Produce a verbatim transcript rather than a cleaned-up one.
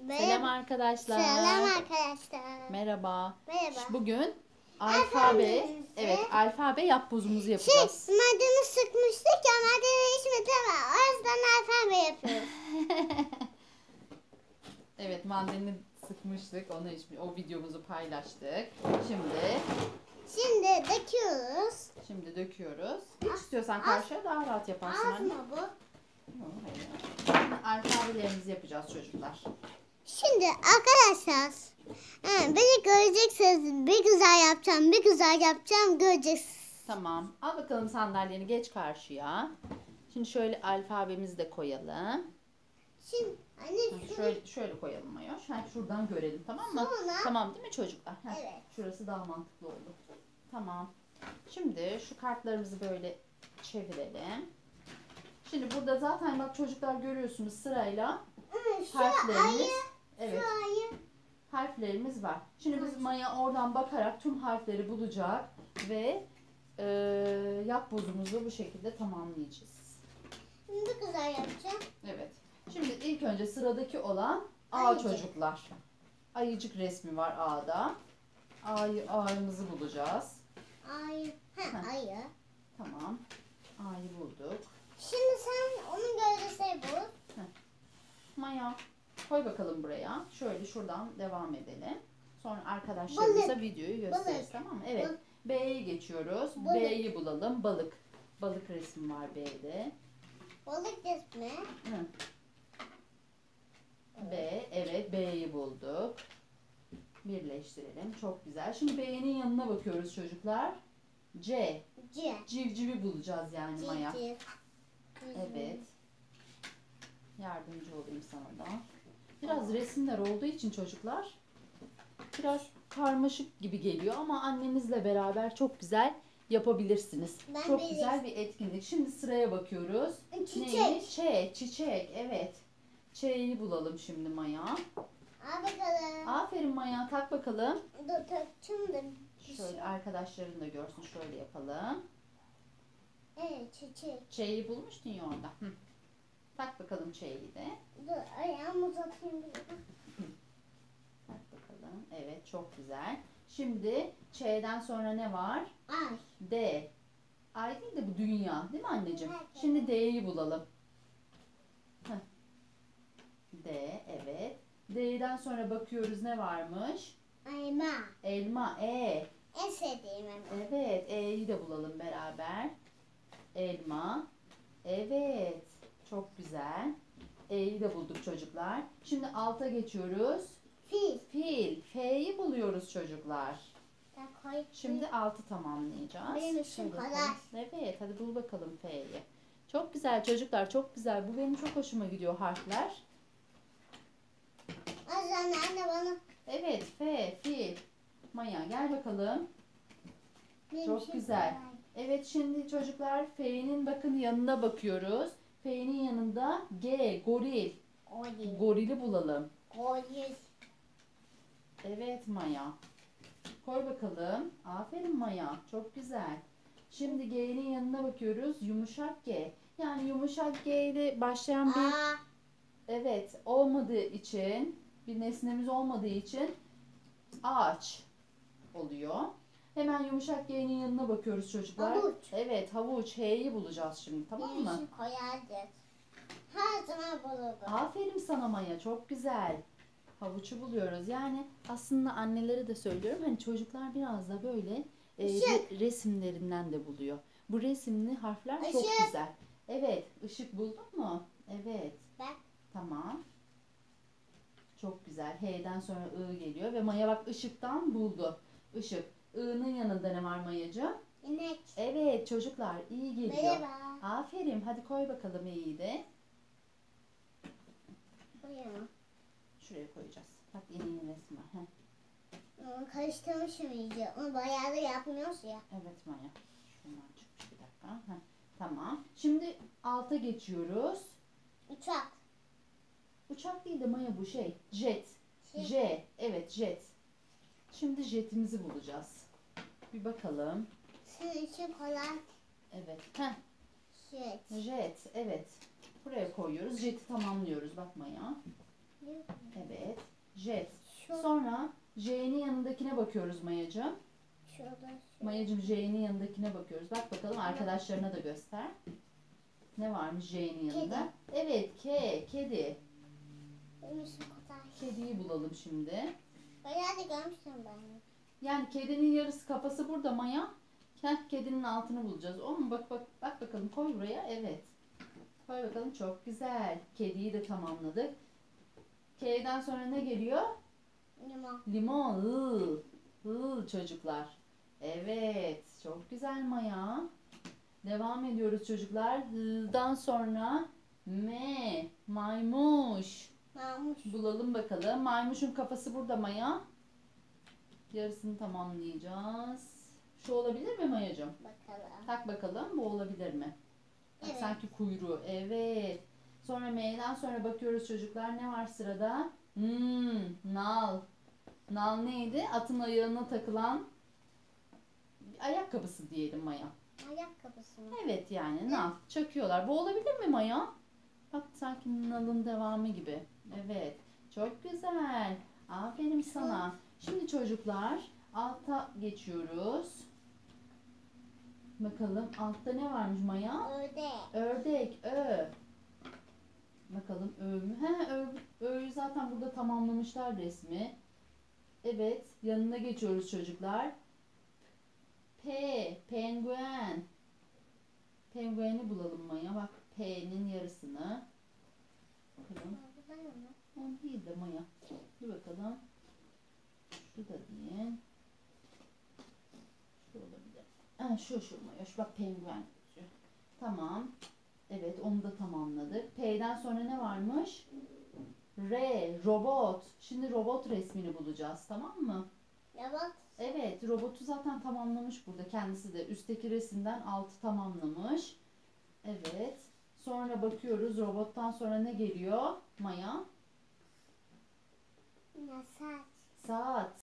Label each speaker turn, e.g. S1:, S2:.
S1: Merhaba.
S2: Selam arkadaşlar.
S1: Selam arkadaşlar.
S2: Merhaba.
S1: Merhaba.
S2: Bugün alfabe,
S1: Alfabemizi-
S2: evet alfabe yapbozumuzu
S1: Şey,
S2: yapacağız.
S1: madeni sıkmıştık ya, madeni içmedi ama o yüzden alfabe yapıyoruz.
S2: Evet, mandalini sıkmıştık, onu içmiş, o videomuzu paylaştık. Şimdi,
S1: Şimdi döküyoruz.
S2: şimdi döküyoruz. Hiç istiyorsan karşıya daha rahat yaparsın
S1: Az
S2: anne.
S1: mı bu?
S2: Yok, hayır. Şimdi alfabelerimizi yapacağız çocuklar.
S1: Şimdi arkadaşlar, he, beni göreceksiniz. Bir güzel yapacağım, bir güzel yapacağım, göreceksiniz.
S2: Tamam. Al bakalım sandalyeni, geç karşıya. Şimdi şöyle alfabemizi de koyalım.
S1: Şimdi anne
S2: Hı,
S1: şunu...
S2: Şöyle, şöyle koyalım Maya. Şöyle şuradan görelim, tamam mı?
S1: Sonra-
S2: Tamam değil mi çocuklar? Heh,
S1: Evet.
S2: Şurası daha mantıklı oldu. Tamam. Şimdi şu kartlarımızı böyle çevirelim. Şimdi burada zaten bak çocuklar görüyorsunuz sırayla
S1: Hı, şu
S2: harflerimiz.
S1: ayı,
S2: Evet.
S1: şu ayı.
S2: Harflerimiz var. Şimdi biz Maya oradan bakarak tüm harfleri bulacak ve e, yapbozumuzu bu şekilde tamamlayacağız.
S1: Şimdi bir güzel yapacağım.
S2: Evet. Şimdi ilk önce sıradaki olan A
S1: Ayıcık.
S2: çocuklar. Ayıcık resmi var A'da. A'yı A'mızı bulacağız.
S1: Ayı. Ha,
S2: Heh.
S1: ayı.
S2: Tamam. A'yı bulduk.
S1: Şimdi sen onun gövdesi bul.
S2: Maya koy bakalım buraya. Şöyle şuradan devam edelim. Sonra arkadaşlarımıza
S1: Balık.
S2: videoyu gösteririz,
S1: Balık.
S2: tamam mı? Evet.
S1: Balık.
S2: B'ye geçiyoruz.
S1: Balık.
S2: B'yi bulalım. Balık. Balık resmi var B'de.
S1: Balık resmi.
S2: Hı. B. Evet. B'yi bulduk. Birleştirelim. Çok güzel. Şimdi B'nin yanına bakıyoruz çocuklar. C.
S1: C.
S2: Civcivi bulacağız yani Maya.
S1: Cici.
S2: Evet. Yardımcı olayım sana da. Biraz resimler olduğu için çocuklar biraz karmaşık gibi geliyor ama annenizle beraber çok güzel yapabilirsiniz.
S1: Ben
S2: çok
S1: bir
S2: güzel bir etkinlik. Şimdi sıraya bakıyoruz.
S1: Çiçek.
S2: Neymiş? Ç, çiçek. Evet. Ç'yi bulalım şimdi Maya.
S1: Al bakalım.
S2: Aferin Maya. Tak bakalım.
S1: Dur takçım da.
S2: Şöyle arkadaşların da görsün. Şöyle yapalım.
S1: Evet, çiçek.
S2: Ç'yi bulmuştun ya orada. Hı. Tak bakalım Ç'yi de.
S1: Dur ayağımı uzatayım bir.
S2: Tak bakalım. Evet, çok güzel. Şimdi Ç'den sonra ne var?
S1: Ay.
S2: D. Ay değil de bu dünya. Değil mi anneciğim?
S1: Evet.
S2: Şimdi D'yi bulalım. Heh. D. Evet. D'den sonra bakıyoruz ne varmış?
S1: Ayma.
S2: Elma. E.
S1: En sevdiğim elma.
S2: Evet. E'yi de bulalım beraber. Elma. Evet. Çok güzel. E'yi de bulduk çocuklar. Şimdi alta geçiyoruz.
S1: Fil.
S2: Fil. F'yi buluyoruz çocuklar.
S1: Ben koy.
S2: Şimdi altı tamamlayacağız.
S1: Benim işim
S2: Hadi
S1: kolay.
S2: bakalım. Evet, hadi bul bakalım F'yi. Çok güzel çocuklar, çok güzel. Bu benim çok hoşuma gidiyor harfler.
S1: Az anne anne bana.
S2: Evet, F, fil. Maya gel bakalım.
S1: Benim
S2: Çok
S1: işim
S2: güzel.
S1: kolay.
S2: Evet, şimdi çocuklar F'nin bakın yanına bakıyoruz. F'nin yanında G, goril.
S1: Koyun.
S2: Gorili bulalım.
S1: Koyun.
S2: Evet Maya. Koy bakalım. Aferin Maya. Çok güzel. Şimdi G'nin yanına bakıyoruz. Yumuşak G. Yani yumuşak G ile başlayan bir
S1: Aa.
S2: evet olmadığı için, bir nesnemiz olmadığı için ağaç oluyor. Hemen yumuşak G'nin yanına bakıyoruz çocuklar.
S1: Havuç.
S2: Evet, havuç. H'yi bulacağız şimdi, tamam
S1: Benim
S2: mı?
S1: işim kolaydır. Her zaman bulurdum.
S2: Aferin sana Maya. Çok güzel. Havucu buluyoruz. Yani aslında annelere de söylüyorum. Hani çocuklar biraz da böyle e,
S1: Işık.
S2: re- resimlerinden de buluyor. Bu resimli harfler çok
S1: Işık.
S2: güzel. Evet. Işık buldun mu? Evet.
S1: Bak.
S2: Tamam. Çok güzel. H'den sonra I geliyor ve Maya bak ışıktan buldu. Işık. I'nın yanında ne var Mayacığım?
S1: İnek.
S2: Evet çocuklar iyi geliyor.
S1: Merhaba.
S2: Aferin. Hadi koy bakalım i'yi de.
S1: Buyurun.
S2: Şuraya koyacağız. Bak ineğin resmi var. Heh.
S1: Onu karıştırmışım iyice. Onu bayağı da yapmıyoruz ya.
S2: Evet Maya. Şundan çıkmış bir dakika. Heh, tamam. Şimdi alta geçiyoruz.
S1: Uçak.
S2: Uçak değil de Maya bu şey. Jet.
S1: Şey.
S2: J. Evet jet. Şimdi jetimizi bulacağız. Bir bakalım.
S1: Senin için kolay.
S2: Evet. Heh,
S1: Şey.
S2: jet. Evet. Buraya koyuyoruz. Jet'i tamamlıyoruz. Bak Maya. Evet. Jet.
S1: Şu,
S2: Sonra J'nin yanındakine bakıyoruz Mayacığım.
S1: şurada şu.
S2: Mayacığım J'nin yanındakine bakıyoruz. Bak bakalım, arkadaşlarına da göster. Ne varmış J'nin yanında?
S1: Kedi.
S2: Evet, K. Kedi.
S1: Neymiş o kadar?
S2: Kediyi bulalım şimdi.
S1: Bayağı da görmüştüm ben.
S2: Yani kedinin yarısı kafası burada Maya. Heh, kedinin altını bulacağız. O mu? Bak bak bak bakalım, koy buraya. Evet. Koy bakalım, çok güzel. Kediyi de tamamladık. K'den sonra ne geliyor?
S1: Limon.
S2: Limon. Iı. Iı çocuklar. Evet. Çok güzel Maya. Devam ediyoruz çocuklar. H'dan sonra M. Maymuş.
S1: Mamuş.
S2: Bulalım bakalım. Maymuşun kafası burada Maya. Yarısını tamamlayacağız. Şu olabilir mi Mayacığım?
S1: Bakalım.
S2: Tak bakalım, bu olabilir mi? Bak,
S1: Evet.
S2: sanki kuyruğu. Evet. Sonra M'den sonra bakıyoruz çocuklar. Ne var sırada? Hmm, nal. Nal neydi? Atın ayağına takılan ayakkabısı diyelim Maya.
S1: Ayakkabısı mı?
S2: Evet, yani nal. Çakıyorlar. Bu olabilir mi Maya? Bak, sanki nalın devamı gibi. Evet. Çok güzel. Aferin sana. Şimdi çocuklar, alta geçiyoruz. Bakalım altta ne varmış Maya?
S1: Ördek.
S2: Ördek, ö. Bakalım ö mü? He, ö, ö'yü zaten burada tamamlamışlar resmi. Evet, yanına geçiyoruz çocuklar. P, penguen. Pengueni bulalım Maya. Bak, P'nin yarısını. Bakalım. O değil de Maya. Dur bakalım. Şu da değil. Şu olabilir. Ha, şu şu Maya. Şu bak, penguen. Şu. Tamam. Evet, onu da tamamladık. P'den sonra ne varmış? R, robot. Şimdi robot resmini bulacağız, tamam mı?
S1: Robot.
S2: Evet, robotu zaten tamamlamış burada. Kendisi de üstteki resimden altı tamamlamış. Evet. Sonra bakıyoruz, robottan sonra ne geliyor Maya?
S1: Nasıl?
S2: Saat.